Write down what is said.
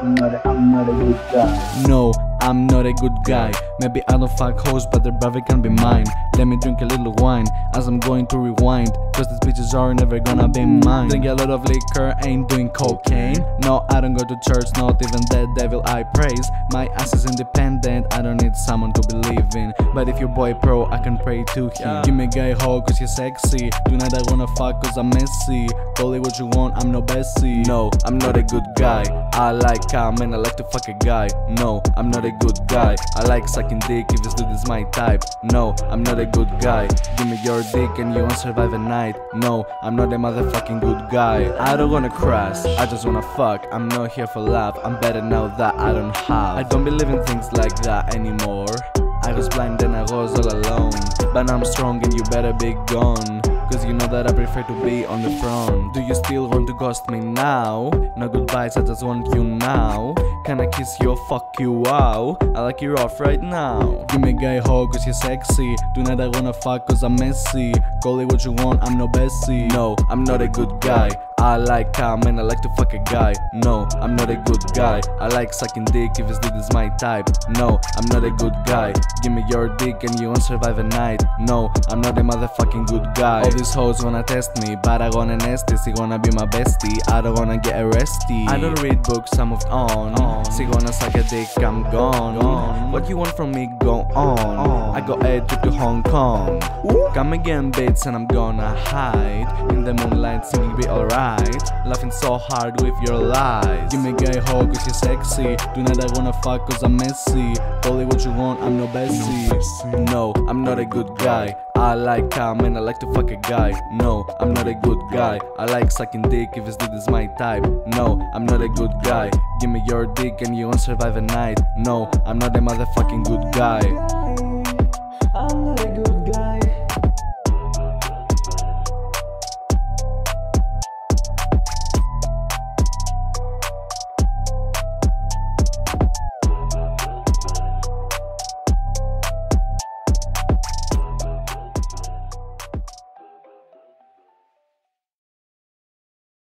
I'm not a good guy. No, I'm not a good guy. Maybe I don't fuck hoes, but their brother can be mine. Let me drink a little wine as I'm going to rewind, cause these bitches are never gonna be mine. Drink a lot of liquor, ain't doing cocaine. No, I don't go to church, not even the devil I praise. My ass is independent, I don't need someone to believe in. But if your boy pro, I can pray to him. Give me a guy hoe cause he's sexy. Tonight I wanna fuck cause I'm messy. Call it what you want, I'm no Bessy. No, I'm not a good guy. I like calm and I like to fuck a guy. No, I'm not a good guy. I like sucking dick if this dude is my type. No, I'm not a good guy. Give me your dick and you won't survive a night. No, I'm not a motherfucking good guy. I don't wanna crash, I just wanna fuck. I'm not here for love, I'm better now that I don't have. I don't believe in things like that anymore. I was blind and I was all alone. But I'm strong and you better be gone, cause you know that I prefer to be on the front. Do you still want to ghost me now? No goodbyes, I just want you now. Can I kiss you or fuck you? Wow, I like you rough right now. Give me a guy hoe cause you're sexy. Tonight I wanna fuck cause I'm messy. Call it what you want, I'm no Bessy. No, I'm not a good guy. I like calm and I like to fuck a guy. No, I'm not a good guy. I like sucking dick if this dude is my type. No, I'm not a good guy. Give me your dick and you won't survive a night. No, I'm not a motherfucking good guy. All these hoes wanna test me, but I gonna nest it. She gonna be my bestie, I don't wanna get arrested. I don't read books, I moved on. She gonna suck a dick, I'm gone. What you want from me, go on. I got a trip to Hong Kong. Come again, bitch, and I'm gonna hide in the moonlight, singing be alright. Laughing so hard with your lies. Give me a guy hoe cause you're sexy. Tonight I wanna fuck cause I'm messy. Call it what you want, I'm no Bessy. No, I'm not a good guy. I like calm and I like to fuck a guy. No, I'm not a good guy. I like sucking dick if this dude is my type. No, I'm not a good guy. Give me your dick and you won't survive a night. No, I'm not a motherfucking good guy.